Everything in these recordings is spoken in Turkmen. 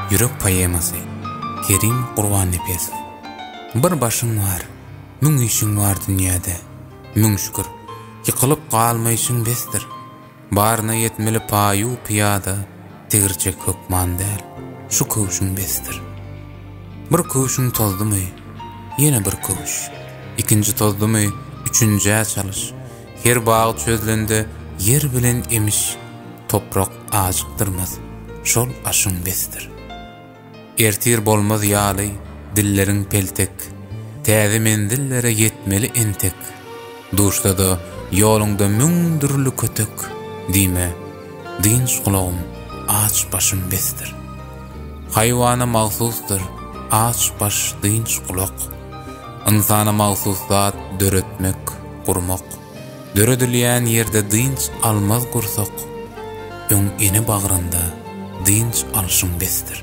Yürek poeması. Kerim Qurban Nefesov. Bir başın var, müň işin var dünyada. Müň şükür, yıkılıp qalmaýşyň besdir. Barına yetmeli paýu piyada, tegirçek hukman däl, şu kowşuň besdir. Bir kowşuň tozdumy, ýene bir kowş. İkinji tozdumy, üçünjä çalyş. Her bagy çözlende yer bilen emiş, toprak ajykdyrmaz, şol aşyň besdir. Ertir bolmaz ýaly, dilleriň peltek, täze mendillere yetmeli entek. Duşda da ýoluňda müňdürli kötek, diýme, dynç kulağım, aç başım besdir. Haýwana magsusdur, aç baş dynç kulak. Insana magsus zat döretmek, gurmak. Döredilýän ýerde dynç almaz gursak, öň ene bagranda dynç alşyň besdir.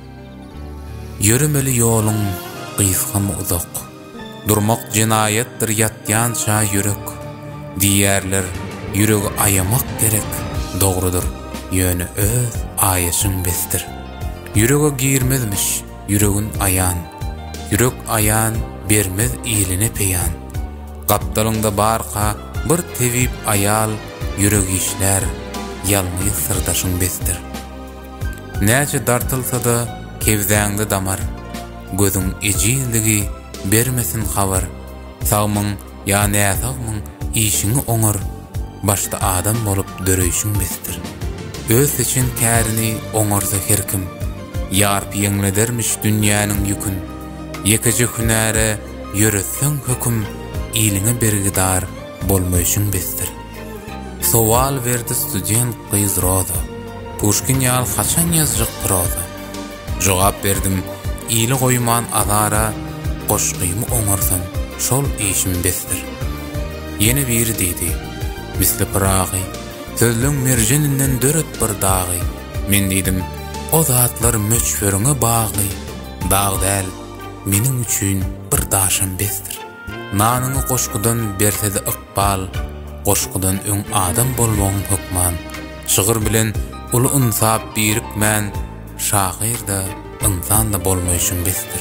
Yürümeli ýoluň gysgam uzak. Durmak jinayetdir ýatýança ýürek. Diýerler ýüregi ayamak gerek. Dogrudur, ýöne öz aýaşyň besdir. Ýürege girmezmiş, ýüregin ayan. Ýürek ayan bermez iline peýan. Gapdalyňda barka bir tebip ayal, ýüreg işler, ýalmy sırdaşyň besdir. Näçe dartylsa da kevzäňde damar, gözüň ejizligi bermesin habar. Sagmyň ýa näsagmyň işiňi oňar, başda adam bolup döreýşiň besdir. Öz için kärini oňarsa herkim, ýarp ýeňledermiş dünýäniň ýükün. Ýekiji hünäre ýöretseň höküm, iliňe bergidar bolmaýşyň besdir. Sowal berdi student Qiz Roza. Pushkin ýal haçan ýazjak proza. Jogap berdim, iyli goýman azara, goşgymy oňarsam, şol işim besdir. Ýene biri diýdi, misli piragy, sözlüň merjeninden döret bir dagy. Men diýdim, o zatlar möçförüňe bagy. Dag däl, meniň üçin bir daşam besdir. Nanyňy goşgudan bersede ykbal, goşgudan öň adam bolmagyň hukman. Şygyr bilen uly insap birikmän, şahyr da insan da bolmaýşyň besdir.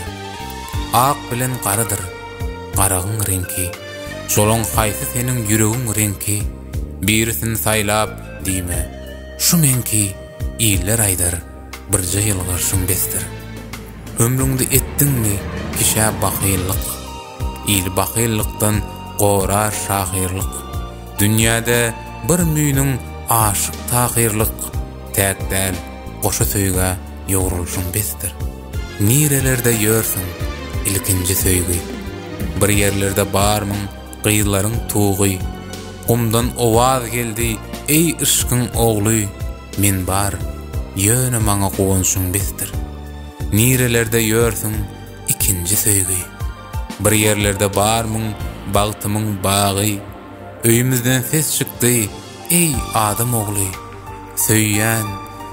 Ak bilen garadyr, garagyň renki. Şolaň haýsy seniň ýüregiň renki. Birisin saýlap diýme, şu menki ýyller aýdar, birje ýylgyrsyn besdir. Ömrüňde etdiňmi kişä bahyllyk? İl bahylykdan gorar şahyrlyk. Dünýäde bir müýnüň aşyk tahyrlyk, täk däl, goşa söýge ýogrulşyň besdir. Nirelerde ýörsiň, ilkinji söýgi. Bir ýerlerde barmyň, gyýlaryň tuğy. Gumdan owaz geldi, ey ışkyň ogly, men bar, ýöne maňa gowanşyň besdir. Nirelerde ýörsiň, ikinji söýgi. Bir ýerlerde barmyň, bagtymyň bagy. Öýümizden ses çykdy, ey adam ogly. Söýýän,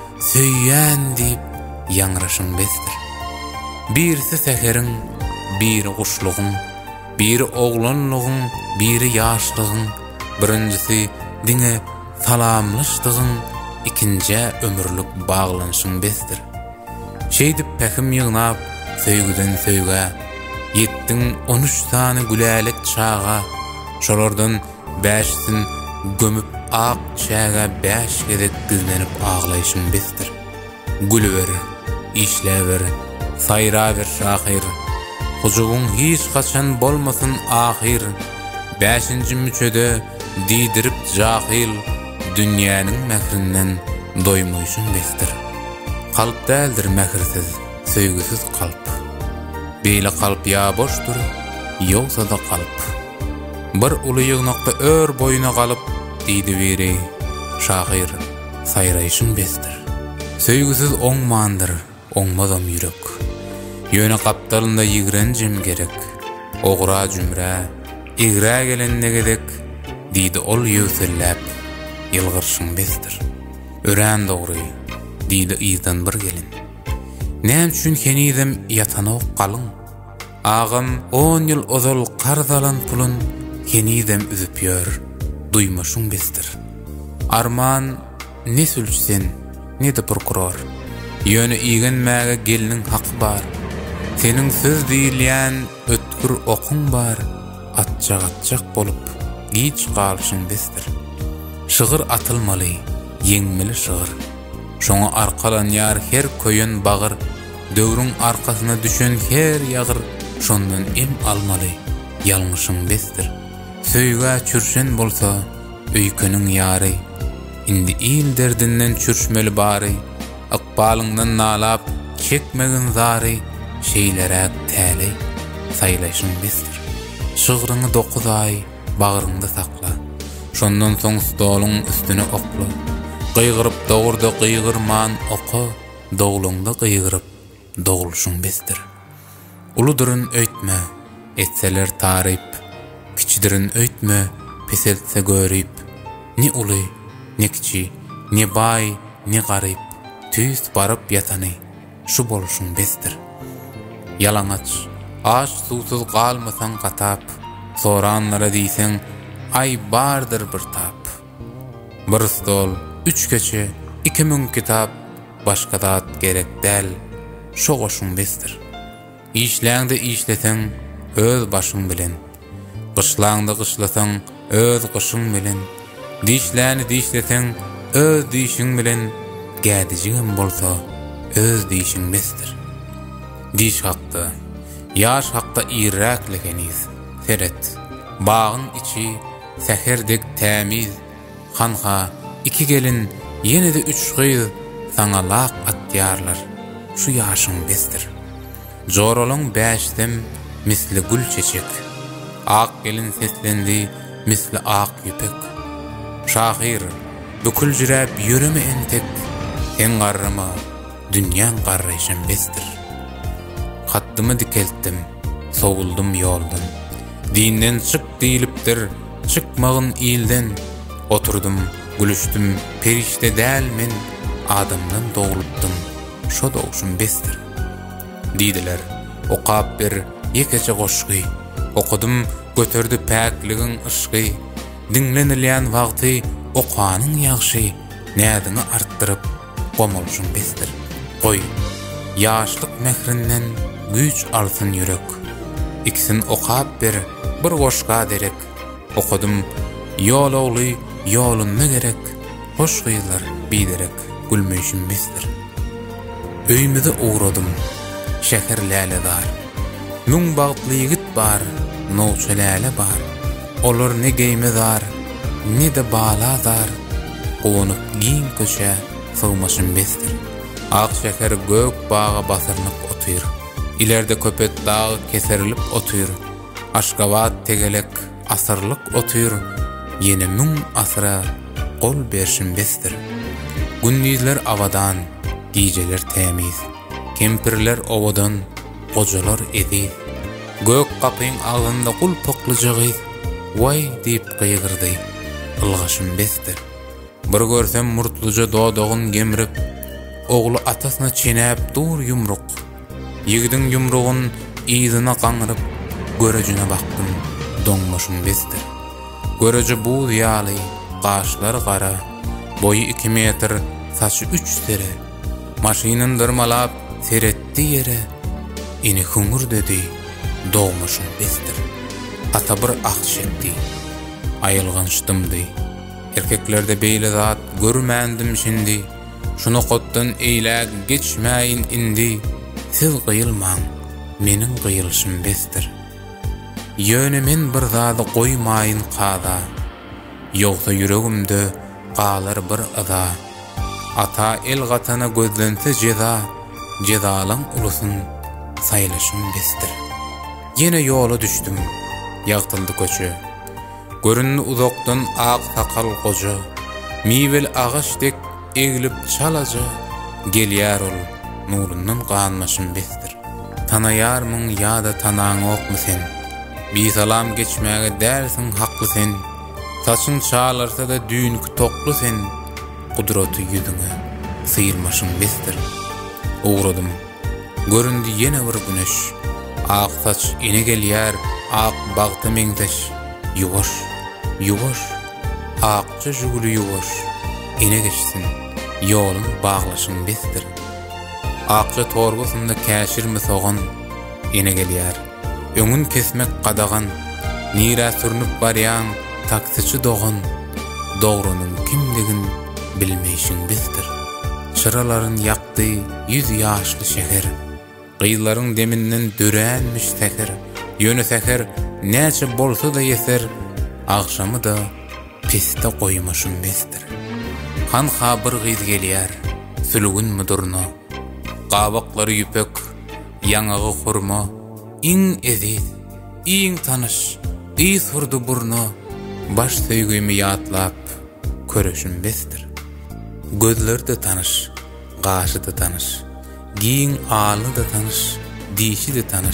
söýýän diýip ýangraşyň besdir. Birisi säheriň, biri guşlugyň, biri oglanlygyň, biri ýaşlygyň. Birinjisi diňe salamlaşdygyň, ikinji ömürlük baglanşyň besdir. Şeýdip päkim ýygnap, söýgüden söýge, yetdiň 13 sany gülälik çağa. Şolardan 5sin gömüp ak çağa 5 gedek düzlenip ağlaýşyň besdir. Gülüber, işläber, saýraber şahyr. Hujugyň hiç kaçan bolmasyn ahyr. 5-nji müçede diýdirip jahil, dünýäniň mährinden doýmaýşyň besdir. Kalp däldir mährsiz, söýgüsiz kalp. Beýle kalp ýa boşdur, ýogsa da kalp. Bir uly ýygnakda ör boýuna galyp, diýdi biri, şahyr, saýraýşyň besdir. Söýgüsiz oňmandyr, oňmazam ýürek. Ýöne gapdalynda ýigrenjim gerek. Ogra jümrä, igre gelende gedek, diýdi ol ýöwselläp, ýylgyrşyň besdir. Örän dogry, diýdi ýyzdan bir gelin. Näme üçin kenizem ýatanok galyň? Agam 10 ýyl ozal qarzalan pulun kenizem üzüp ýör, duýmaşyň besdir. Arman ne sülçsen, ne de prokuror. Ýöne igenmäge geliniň haky bar. Seniň söz diýilýän ötkür okuň bar. Atjak bolup giç galyşyň besdir. Şygyr atylmaly, ýeňmeli şygyr. Şoňa arkalanýar her köýün bagyr. Döwrüň arkasyna düşen her ýagyr. Şondan em almaly, ýalňyşyň besdir. Söýgä çürşen bolsa, öýküniň ýary. Indi il derdinden çürşmeli bary. Akbalyňdan nalap, çekmegin zary. Şeýlere täli, saýlaşyň besdir. Şygyryňy 9 ay bagyryňda sakla. Şondan soň stoluň üstüne okla. Gıýgyryp dogurda gıýgyrman oku, dogluňda gıýgyryp dogulşyň besdir. Uludurun öýtme, etseler taryp. Kiçidirin öýtme, peselse görüp. Ni uly, ni kiçi, ni bay, ni garyp. Tüýs baryp ýatany, şu boluşyň besdir. Yalaňaç, aç susuz galmasaň gatap, soranlara diýseň, ay bardyr bir tap. Bir stol, 3 keçe, 2000 kitap, başga zat gerek däl, şo goşuň besdir. İşläňde işleseň, öz başyň bilen. Gyşlaňda gyşlasaň, öz gyşyň bilen. Dişläni dişleseň, öz dişiň bilen. Gädijiň bolsa, öz dişiň besdir. Diş hakda, yaş hakda iýräklekeniz. Seret, bagyň içi, säherdek tämiz. Hanha, 2 gelin, ýene-de 3 gyz, saňa laq atýarlar. Şu ýaşyň besdir. Joralaň bäşdem, misli gül çeçek. Ak gelin seslendi, misli ak ýüpek. Şahir, bükül jiräp ýöreme entek. Sen garrama, dünýäň garraýşyn besdir. Hatdymy dikeltdim, soguldum ýoldan. Dinden çık diýilipdir, çykmagyn ilden. Oturdum, gülüşdüm, perişte däl men, adamdan dogulupdym, şo doguşym besdir. Diýdiler, okap bir ýekeçe goşgy, okudum, götürdü päkligiň ışgy. Dinlenilýän wagty okanyň ýagşy, nädini artdyryp, gomolşyň besdir. Goý, ýaşlyk mehrinden güç alsyn ýürek. İksin okap bir goşga derek. Okudum, ýol ogly, ýolunda gerek. Hoş gyýlar, biderek, gülmeýşim besdir. Öýmede uğradım, şeker läle dar. Müň bagtly ýigit bar, nowça läle bar. Olar ne geýme dar, ne de bala dar. Gowunyp giň köşe, sowmaşym besdir. Ak şeker gök bağa basyrlyp otyr. İlerde köpet dağı keserilip otyr. Aşgabat tegelek asyrlyk otyr. Ýene müň asyra gol berşim besdir. Gündizler avadan, gijeler tämiz. Kempirler owadan, gojalar edi. Gök kapyň alynda gul poklyjygy, way diýip gıýgyrdy. Ilgaşym besdir. Bir görsem murtluja dodogyn gemrip, ogly atasyna çenäp dur yumruk. Ýigdiň yumrugyn ýyzyna gaňryp, görejine baktym, doňmaşym besdir. Göreje bu ýaly, gaşlar gara, boyu 2 metr, saçy 3 tere. Maşynyň dyrmalap, seretdi ýere. Ini hüngür dedi, doňmaşym besdir. Ata bir akşetdi, ayılgançdymdy. Erkeklerde beýle zat görmändim şindi. Şunu qotdan eýläg geçmäýin indi. Siz gyýylmaň, meniň gyýylşym besdir. Ýöne men bir zady goýmaýyn qada. Ýogsa ýüregimde galar bir ada. Ata el gatana gözlense jeza, jezalan ulusyn saýlaşym besdir. Ýene ýola düşdüm, ýagtyldy köçe. Görünni uzakdan ak sakal goja, miwel agaçdek egilip çalaja. Gelýär ol, nurundan ganmaşym besdir. Tanaýarmyň ýa-da tanaň okmy sen? Bir salam geçmäge därsiň hakly sen. Saçyň çalarsa da düýnki tokly sen. Gudraty ýüzüňe syýrmaşyň besdir. Uğradım, göründi ýene bir güneş. Ak saç ine gelýär, ak bagty meňdeş. Ýuwaş, ýuwaş, akça jugly ýuwaş. Ine geçsin, ýolum baglaşyň besdir. Akça torbasında käşir mi soğan ene gelýär. Öňün kesmek qadagan, nira sürnüp barýan taksiçi dogan, dogrunyň kimdigin bilmeýşiň bizdir. Şıraların ýakdy 100 ýaşly şeher, gyýlaryň deminden döränmiş teker, ýöne teker näçe bolsa da yeter, agşamy da piste goýmaşyň bizdir. Han habyr gyz gelýär, sülgün mudurna, gabaklary ýüpek, ýangagy hurma, iň eziz, iň tanış, ýyz hurdy burna, baş söýgümi ýatlap köreşim bizdir. Gözler de tanış, gaşy da tanış, giň aly da tanış, dişi de tanış,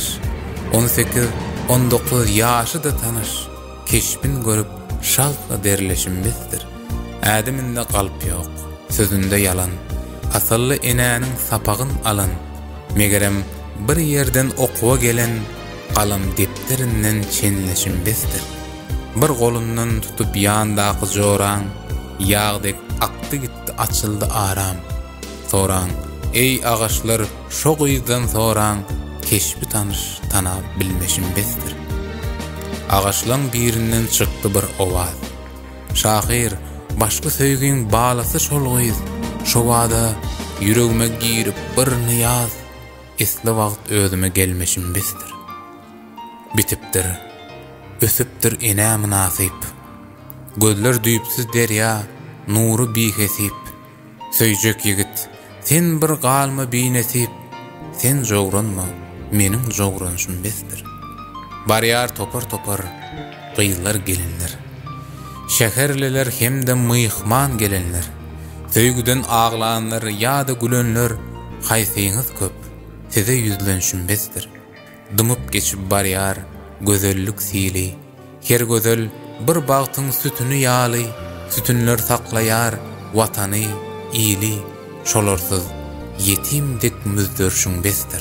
18-19 ýaşy da tanış, keşbin görüp şaltla derleşim bizdir. Ädiminde galp ýok, sözünde yalan, asıllı enäniň sapagyn alan, megerem bir yerden okuwa gelen kalam depterinden çenleşim bizdir. Bir golundan tutup ýandaky joran, ýagdek akdy gitdi açyldy aram. Soran, ey agaçlar şo gyzdan soran, keşbi tanış tanap bilmeşim bizdir. Agaçlaň birinden çykdy bir owaz. Şahir, başga söýgüň balasy şol gyz, şo wada yüregime girip bir niyaz, esli wagt özüme gelmeşim bizdir. Bitipdir, ösüpdir enä münasip, gözler düýpsiz derýa, nury bihesip, söýjek ýigit, sen bir galma binesip, sen jogranma, meniň jogranşym bizdir. Barýar topar, gyýlar gelinler, şäherliler hemde myhman gelenler, söýgüden aglanlar ýa-da gülenler, haýsyňyz köp, size ýüzlenşim bizdir. Dymyp geçip barýar gözellik sili, her gözel bir bagtyň sütüni ýaly, sütünler saklaýar watany, ýyly, şolarsyz yetimdik müzderşiň bizdir.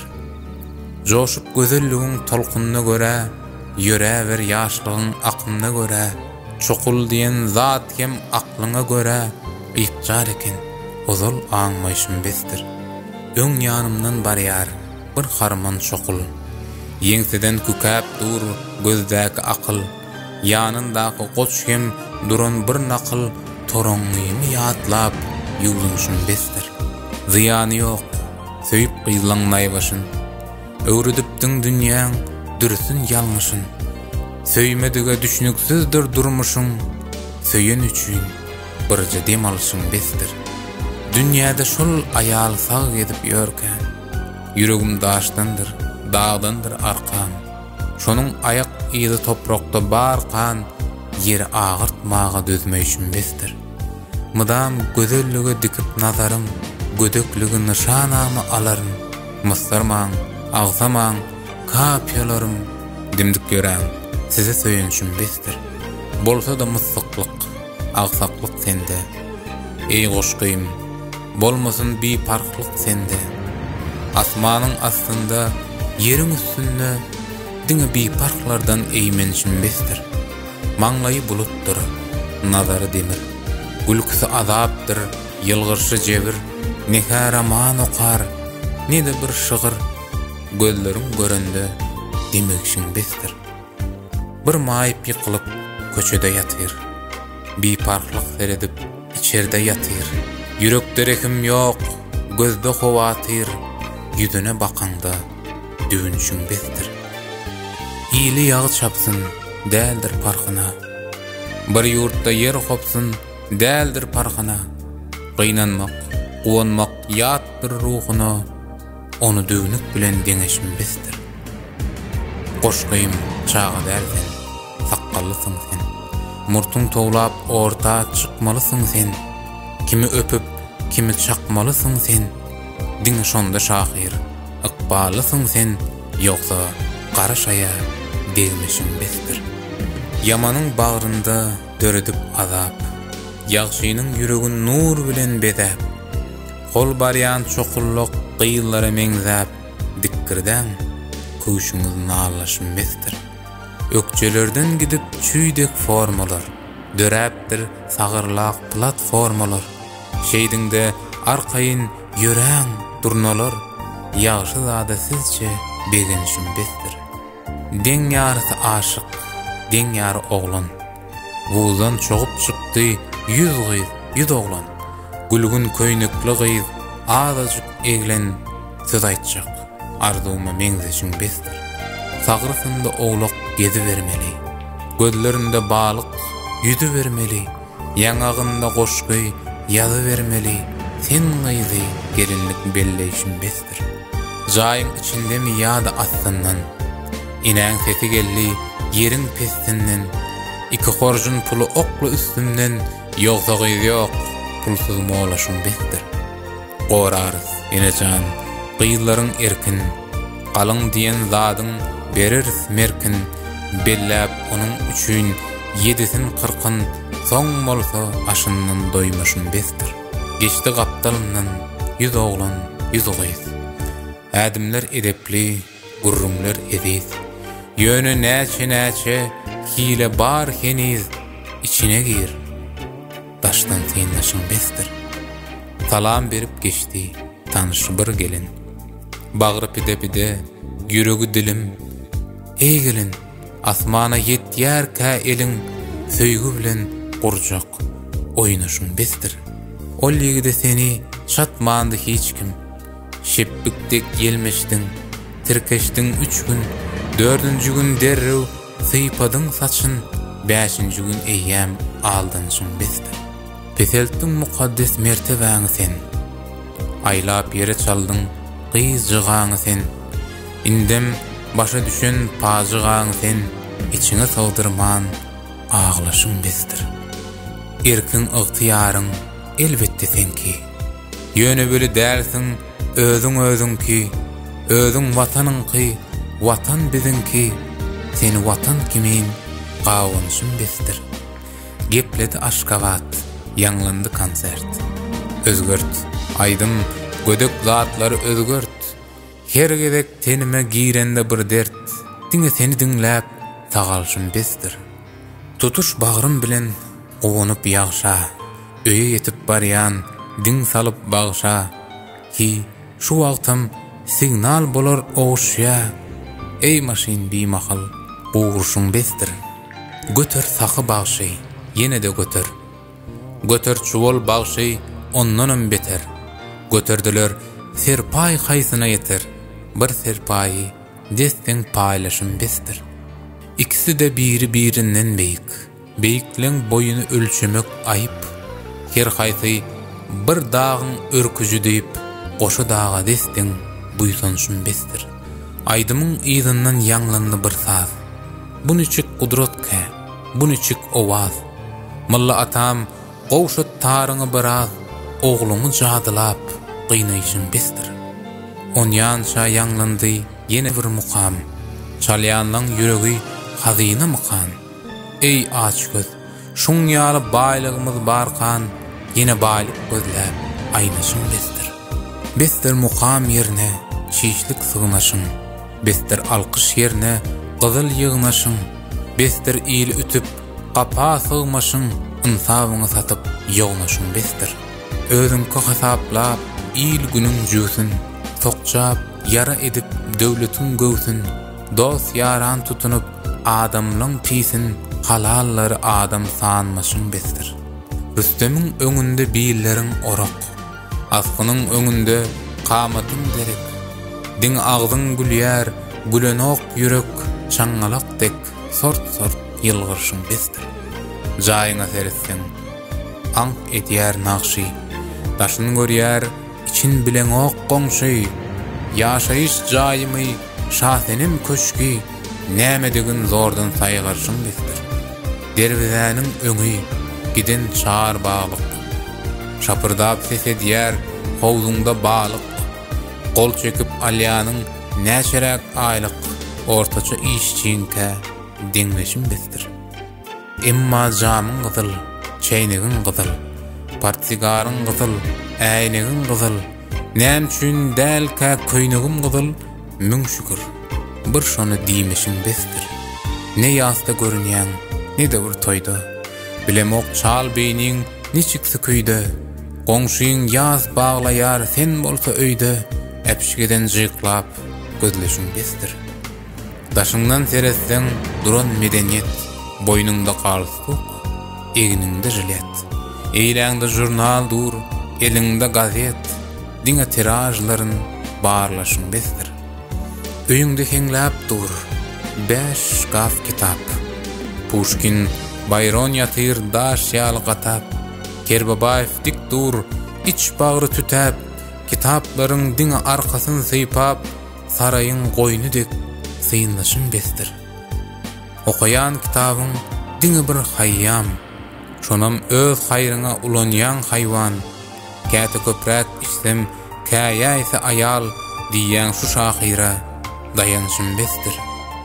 Joşup gözelligiň tolkununa göre, ýöräber ýaşlygyň aklına göre, çokul diýen zat hem aklyna göre, ýykjar eken, ozal aňmaýşym bizdir. Öň ýanymdan barýar bir harman çokul, ýeňseden kükäp dur gözdäki akyl, ýanyndaky goç hem duran bir nakyl, toraňymy ýatlap ýuwlunşym bizdir. Ziýany ýok, söýüp gyzlaňnaýbaşyn, öwredipdiň dünýäň dürsün ýalmyşyn, söýmedige düşnüksizdir durmuşyň, söýen üçin birje dem alşyň bizdir. Dünýäde şol aýal sag edip ýörken, yüregim daşdandyr, dağdandyr arkam. Şonuň ayak ýyly toprakda barkan, ýeri agyrtmaga dözmeýşim bizdir. Mydam gözellige dikip nazarym, gödökligi nişanamy alarym, mısırmaň, agzamaň, kapýalarym, dimdik ýörem, size söýenşim bizdir. Bolsa da mysyklyk, agsaklyk sende, ey goşgym, bolmasyn bir parklyk sende. Asmanyň astynda, ýeriň üstünde, diňe bir parklardan eýmenşim bizdir. Maňlaýy bulutdur, nazary demir, gülküsi azapdyr, ýylgyrşy jebir, neharaman okar, nede bir şygyr, gözleriň görende demekşiň bizdir. Bir maýyp ýykylyp köçede ýatyr, bir parklyk seredip içerde ýatyr. Yürekde rekim ýok, gözde howatyr, yüzüne bakanda düýünşiň bizdir. Ýyly ýagy çapsyn, däldir parkyna, bir ýurtda ýer hopsyn, däldir parkyna. Gynanmak, uwanmak ýatdyr ruhuna, onu düýnük bilen deňeşim bizdir. Goşgym çaga dälsen, sakallysyň sen, murtuň toglap orta çykmalysyň sen, kimi öpüp, kimi çakmalysyň sen, diňe şonda şahir, ykbalysyň sen, ýoksa garaşaya degmeşiň bizdir. Ýamanyň bagrynda döredip azap, ýagşynyň ýüregin nur bilen bedäp, kol barýan çokulluk gyýllara meňzäp, dikkirden köşüňiz nalaşym bizdir. Ökçelerden gidip çüýdek formalar, döräpdir sagyrlak platformalar, şeýdiňde arkaýyn ýöräň durnalar, ýagşy zada sizçe begenişim bestir. Deň ýarysy aşyk, deň ýary oglan. Wuzdan çogup çykdy 100 gyz, 100 oglan. Gülgün köýnükli gyz, azajyk eglen söz aýtjak. Arzuwma meňzeşiň bestir. Sagrysynda oglak gezi bermeli. Gözlerinde balyk yüzü vermeli. Ýangagynda goşgy ýazy vermeli. Sen gyzy gelinlik belleýişin bestir. Jaýyň içindemi ýa-da astyndan. Inäň sesi geldi ýeriň pestinden. Iki gorjun pulu oklu üstünden. Ýoksa gyz ýok, pulsuz molaşyň bestir. Gorarys enejan gyzlaryň erkin. Galyň diýen zadyň berer merkin. Belläp onuň üçin 7sin 40-ın soň bolsa aşyndan doýmaşyn bestir. Geçdi gapdalyndan 100 oglan 100 gyz. Ädimler edepli, gurrumlar ediz. Ýöne näçe hile bar heniz içine gir. Daşdan tynlaşyň bestir. Salam berip geçdi tanış bir gelin. Bagry pide ýüregi dilim. Ey gelin, asmana yetýär ka eliň söýgü bilen gurjak oýnaşyň bestir. Ol ýigide seni şatmandy hiç kim. Şepbikdek gelmeşdiň, tirkeşdiň 3 gün, 4-nji gün derrew sypadyň saçyn, 5-nji gün eýýäm aldanşyň bestir. Peseltdiň mukaddes mertebäňi sen. Aýlap ýere çaldyň, gyz jygaňy sen. Indem başa düşen pajygaň sen, içine sawdyrman ağlaşyň bestir. Erkin ygtyýaryň elbetde senki. Ýöne böli dälsiň özüň-özüňki, özüň watanyňky, watan biziňki. Seni watan kimin gawanyşyň bestir. Gepledi Aşgabat, ýanglandy konsert. Özgört, aýdym gödek zatlary özgört. Her gedek tenime girende bir dert. Diňe seni diňläp tagalşym bestir. Tutuş bagrym bilen owunup ýagşa. Öýe ýetip barýan diň salyp bagşa. Ki şu wagtym signal bolar owuşýa. Ey maşin bimahal gowurşyň bestir. Göter saky bagşy, ýene de göter. Göter çuwal bagşy, ondanam beter. Göterdiler serpay haýsyna ýeter. Bir serpayi destin paylaşım bestir. İkisi de biri-birinden beýik. Beýikliň boyuny ölçemek aýyp. Her haýsy bir dağın örküjü diýip, goşa dağa destin buýsanşyn bestir. Aýdymyň ýyzyndan ýanglandy bir saz. Bu niçik gudratkä, bu niçik owaz. Mulla atam gowşat taryňy biraz, oglumy jadylap gynaýşyn bestir. Onyança ýanglandy ýene bir mukam. Çalýanyň ýüregi hazyna mukam. Ey açgöz, şuň ýaly baýlygymyz barkan, ýene baýlyk gözläp aýnaşyň bestir. Bestir mukam ýerine şişlik sığnaşyň. Bestir alkyş ýerine gyzyl ýygnaşyň. Bestir ýyl ütüp gapa sığmaşyň, insabyňy satyp ýognaşyň bestir. Özüňki hasaplap ýyl günüň jüsün tokçap, yara edip döwletiň göwsün, dost yaran tutunup adamlyň pisin, halallary adam sanmaşyň bestir. Rüstemiň öňünde biýilleriň orak, asgynyň öňünde kamatyň derek. Diň agzyň gülýär, gülenok ýürek, çaňalakdek sort-sort ýylgyrşyň bestir. Jaýyňa seretseň, ank etýär nakşy, daşyny görýär, için bilen ok goňşy. Ýaşaýyş jaýymy, şahenim köşki, näme degen zordan saýgarşyň bestir. Derwizäniň öňü, giden çar baglyk. Şapırdap ses edýär, howzunda balyk. Gol çekip alýanyň näçerek aýlyk, ortaça işçiňkä deňleşim bestir. Emma jamyň gyzyl, çeýnegiň gyzyl, partigaryň gyzyl, äýnegiň gyzyl. Näme üçin dälkä köýnegim gyzyl, müň şükür. Bir şonu diýmeşiň bestir. Ne ýazda görünýän, ne de bir toýda. Bilemok çal beýniň niçik süküýde. Goňşyň ýaz baglaýar sen bolsa öýde. äpişgeden jyklap gözleşiň besdir. Daşyňdan seretseň duran medeniýet, boýnuňda galstuk, egiňde jilet. Eýläňde jurnal dur, eliňde gazet, diňe tirajlaryň barlaşyň besdir. Öýüňde heňläp dur, 5 şkaf kitap. Pushkin, Bayron ýatyr daş ýaly gatap. Kerbabaýew dik dur, iç bagry tütäp, kitaplaryň diňe arkasyny sypap, saraýyň goýnudek syýnlaşyň besdir. Okuyan kitabyň diňe bir haýýam, şonam öz haýryňa ulanýan haýwan. Käte köprät istem, käýä ise aýal diýen şu şahyra dayanışym besdir.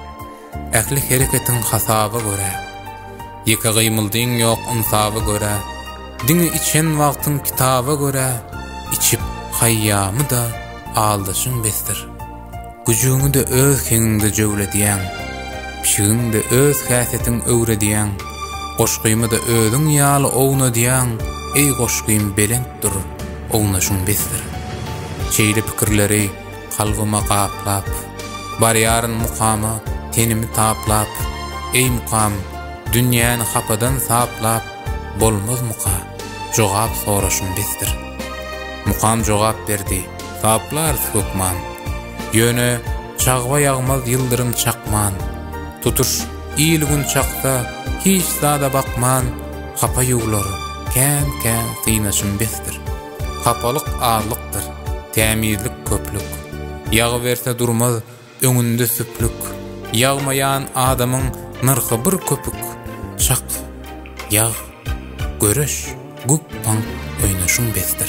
Ähli hereketiň hasaby görä, ýeke gymyldyň ýok insaby görä, diňe içen wagtyň kitaba görä, içip haýýamy da aldaşyň besdir. Güjüňi de öz keňinde jöwlediýän, pişigiňi de öz häsetiň öwrediýän, goşgymy da özüň ýaly ownadýan, ey goşgym belentdir, ownaşyň besdir. Çeýle pikirleri kalbyma gaplap, barýaryn mukamy tenimi taplap, ey mukam, dünýäni hapadan saplap, bolmaz muka, jogap soraşyň besdir. Mukam jogap berdi, taplar sökman, ýöne çagwa ýagmaz ýyldyrym çakman, tutuş ýyl gün çakda, hiç zada bakman, hapa ýuglar, kän synaşyň besdir. Hapalyk ağlykdyr, tämirlik köplük, ýagy berse durmaz, öňünde süplük, ýagmaýan adamyň nyrky bir köpük, çak, ýag, göreş, guppan oýnaşyň besdir.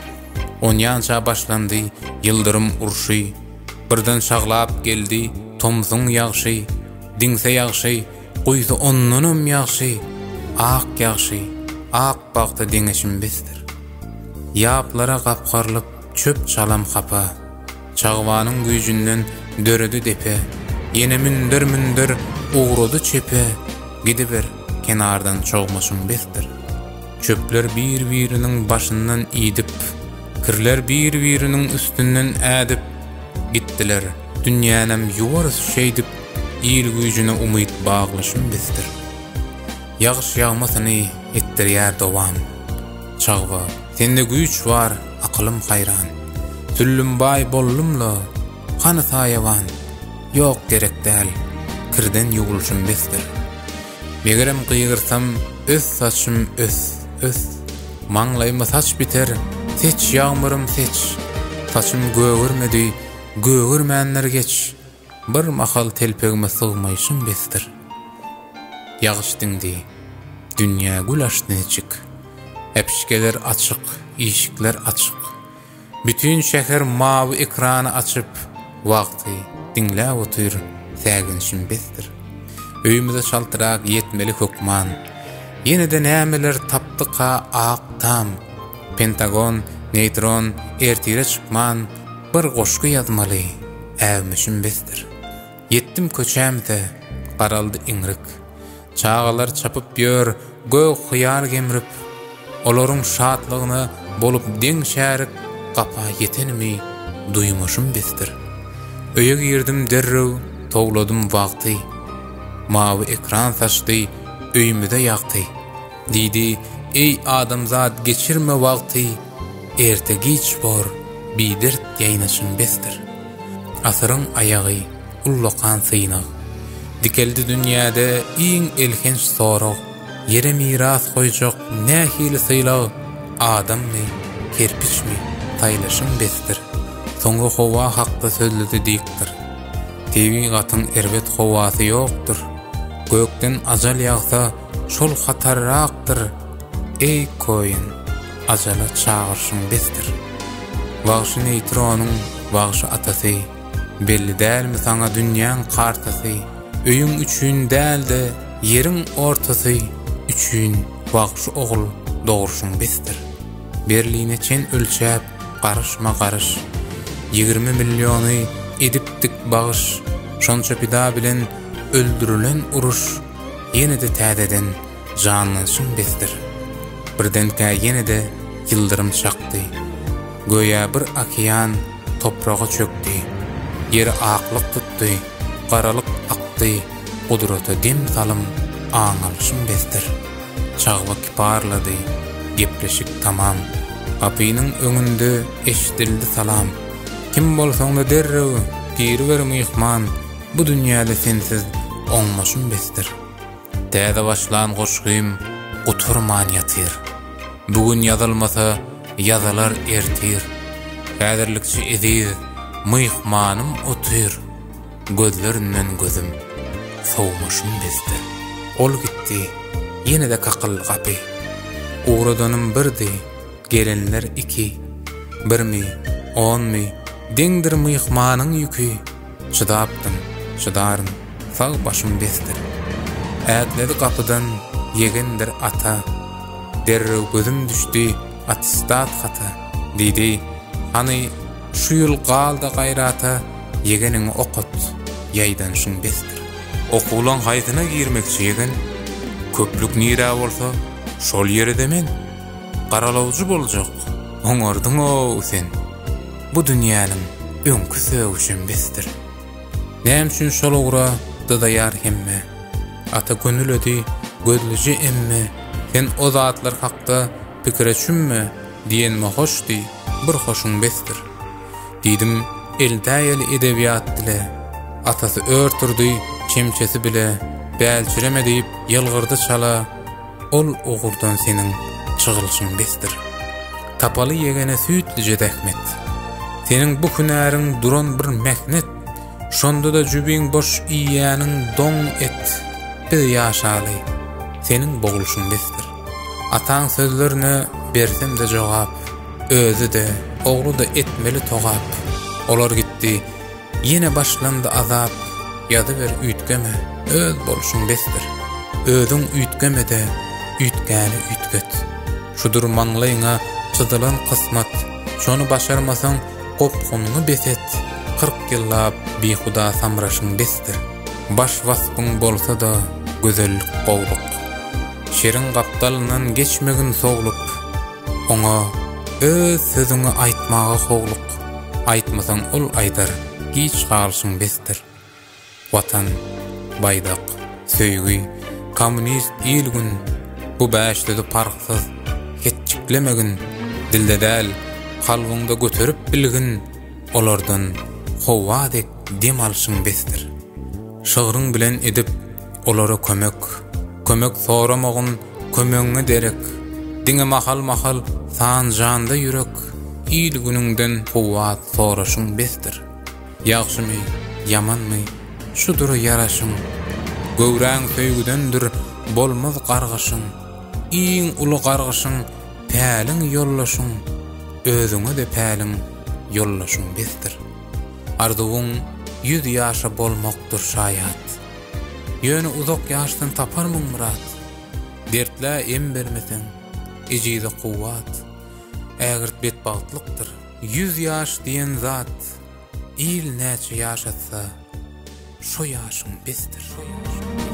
Onyança başlandy, ýyldyrym urşy, birden şaglap geldi, tomsuň ýagşy, diňse ýagşy, goýsa onnunam ýagşy, ak ýagşy, ak bagda deňeşim besdir. Ýaplara gapgarlyp çöp çalam hapa, çagwanyň güýjünden döredi depe, ýene münder ugrady çepe, gidiber kenardan çogmaşyň besdir. Çöpler bir-biriniň başyndan ýidip, kirler bir-biriniň üstünden ädip, gitdiler dünýänam ýuwarys şeýdip, ýyl güýjüne umyt baglaşyň besdir. Ýagş ýagmasyny etdirýär dowam. Çagwa, sende güýç bar, aklym haýran. Tüllüm-baý bollumla, hany saýawan. Ýok gerek däl, kirden ýugulşym besdir. Megerem gyýgyrsam, öz saçym öz. Maňlaýyma saç biter, seç ýağmurym seç. Saçym göwürmedi, göwürmänler geç. Bir mahal telpegime sığmaýşym besdir. Ýagyşdyňdy, dünýä gül açdy neçik. Äpişgeler açyk, işikler açyk. Bütün şäher mawy ekrany açyp, wagty diňläp otyr, säginşim besdir. Öýümde şaltyrak ýetmeli hökman. Ýene-de nämeler tapdyka ak tam. Pentagon, neutron, ertire çykman, bir goşky ýazmaly, äwmişim besdir. Yetdim köçämde, garaldy iňrik. Çağalar çapyp ýör, göw hyýar gemrip, olaryň şatlygyny bolup deň şärik gapa yetenimi duýmaşym besdir. Öýe girdim derrew, togladym wagty. Mawy ekran saçdy, öýümde ýakty. Diýdi, ey adamzat geçirme wagty, erte giç bor, bidirt ýaýnaşyň besdir. Asyryň aýagy, ullakan syýnak. Dikeldi dünýäde iň elhenç sorag, yere miras goýjak nähili syýlag, adammy, kerpiçmi, taýlaşyň besdir. Soňra howa hakda sözledi diýikdir. Tebigatyň erbet howasy ýokdur. Gökden ajal ýagsa, şol hatarrakdyr. Ey koýun, ajala çağırşyň besdir. Wagşy neytronyň, wagşy atasy, belli dälmi saňa dünýäň kartasy, öýüň üçin dälde, ýeriň ortasy üçin wagşy ogul dogurşyň besdir. Berline çen ölçäp, garaşma garaş, 20 milyony edipdik bagyş, şonça pida bilen öldürülen uruş, ýene-de täzeden janlanyşyň besdir. Birden kä ýene-de ýyldyrym çakdy. Goýa bir okean, toprağa çökdi. Yeri aklyk tutdy, garalyk akdy. Gudrata dem salym aňalşym besdir. Çagba kiparlady, gepleşik tamam. Apynyň öňünde eşdildi salam. Kim bolsaň da derrew, geri ber myhman. Bu dünýäde sensiz oňmaşym besdir. Täze başlan goşgym guturman ýatyr. Bugün ýazylmasa ýazalar ertir. Häzirlikçi ediz, myhmanym otyr. Gözlerinden gözüm sowmaşym besdir. Ol gitdi, ýene-de kakıl gapy. Uğradanım birdi, gelenler iki. Bir mi, 10 mi, deňdir myhmanyň ýükü. Çydapdym, çydaryn, sag başym besdir. Ätledi kapıdan, yegendir ata. Derrew gözüm düşdi, atistat hata. Didi, hani şu ýyl galda gaýrata, yegeniň okut, ýaýdan şuň besdir. Okulan haýtyna girmekçi yegen, köplük nira bolsa, şol ýerde men garalawjy boljak. Oňardyň o sen. Bu dünýäniň öňkü söwüşin besdir. Näme üçin şol ugura daýar hemme? Ata gönül ödi, gözlüji emme. Sen o zatlar hakda pikire çünme, diýenme hoşdy, bir hoşuň besdir. Diýdim, eldäýeli edebiýat dile. Atasy örtürdi, çemçesi bile, bälçireme diýip ýylgyrdy çala. Ol ugurdan seniň çygylşyň besdir. Tapaly yegene süýtlije dähmet. Seniň bu hünäriň duran bir mehnet. Şonda da jübiň boş iýäniň doň et. Bir ýaşaly, seniň bogulşyň besdir. Ataň sözlerine bersem de jogap, özü de, oglu da etmeli togap. Olar gitdi, ýene başlandy azap. Ýazy ber üýtgeme, öz bolşyň besdir. Özüň üýtgeme de, üýtgäni üýtget. Şudur maňlaýyňa çydylan kysmat. Şonu başarmasaň, gopgunyňy beset. 40 ýyllap bihuda samraşyň besdir. Baş waspyň bolsa da, gözellik gowluk. Şerin gapdalynan geçmegin soglup. Oňa öz sözüňi aýtmaga howluk. Aýtmasaň ol aýdar, hiç galşyň besdir. Watan, baydak, söýgü, kommunist ilgün, bu bäşlidi parksyz, hetçiklemegin, dilde däl, kalbyňda göterip bilgin, olardan howwadek dem alşyň besdir. Şygyryň bilen edip, olara kömek soramagyn, kömeňi derek, diňe mahal san janda ýürek, ilgünüňden howwat soraşyň besdir. Ýagşymy, ýamanmy, şudur ýaraşyň, göwräň söýgüdendir bolmaz gargaşyň, iň uly gargaşyň, päliň ýollaşyň, özüňe de päliň ýollaşyň besdir. Arzuwuň 100 ýaşa bolmakdyr şaýat. Ýöne uzak ýaşdan taparmyň murat. Dertlä em bermeseň, ejide kuwwat. Ägirt betbaglykdyr. 100 ýaş diýen zat, il näçe ýaşatsa, şo ýaşyň besdir.